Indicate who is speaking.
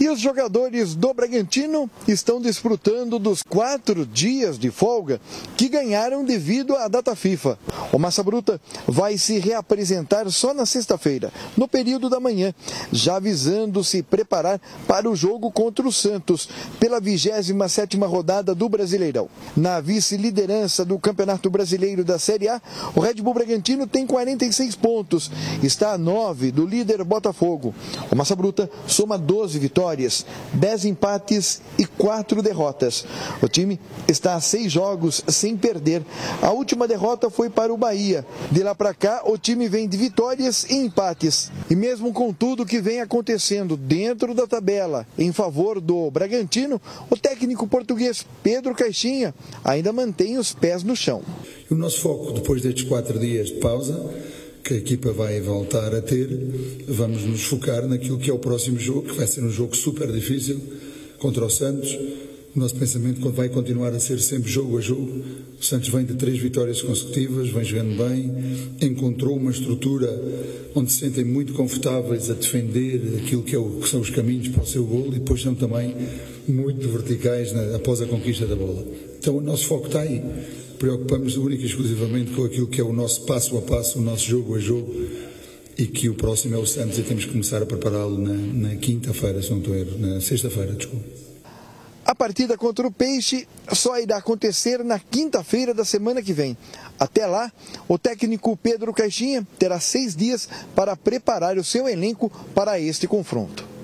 Speaker 1: E os jogadores do Bragantino estão desfrutando dos 4 dias de folga que ganharam devido à data FIFA. O Massa Bruta vai se reapresentar só na sexta-feira, no período da manhã, já visando se preparar para o jogo contra o Santos, pela 27ª rodada do Brasileirão. Na vice-liderança do Campeonato Brasileiro da Série A, o Red Bull Bragantino tem 46 pontos, está a 9 do líder Botafogo. O Massa Bruta soma 12 vitórias, 10 empates e 4 derrotas. O time está a 6 jogos sem perder. A última derrota foi para o Bahia. De lá para cá, o time vem de vitórias e empates. E mesmo com tudo que vem acontecendo dentro da tabela em favor do Bragantino, o técnico português Pedro Caixinha ainda mantém os pés no chão.
Speaker 2: O nosso foco, depois destes 4 dias de pausa, que a equipa vai voltar a ter, vamos nos focar naquilo que é o próximo jogo, que vai ser um jogo super difícil, contra o Santos. O nosso pensamento vai continuar a ser sempre jogo a jogo. O Santos vem de 3 vitórias consecutivas, vem jogando bem, encontrou uma estrutura onde se sentem muito confortáveis a defender aquilo que são os caminhos para o seu golo, e depois são também muito verticais após a conquista da bola. Então o nosso foco está aí. Preocupamos única e exclusivamente com aquilo que é o nosso passo a passo, o nosso jogo a jogo, e que o próximo é o Santos e temos que começar a prepará-lo na quinta-feira, se não estou a erro, na sexta-feira, desculpa.
Speaker 1: A partida contra o Peixe só irá acontecer na quinta-feira da semana que vem. Até lá, o técnico Pedro Caixinha terá 6 dias para preparar o seu elenco para este confronto.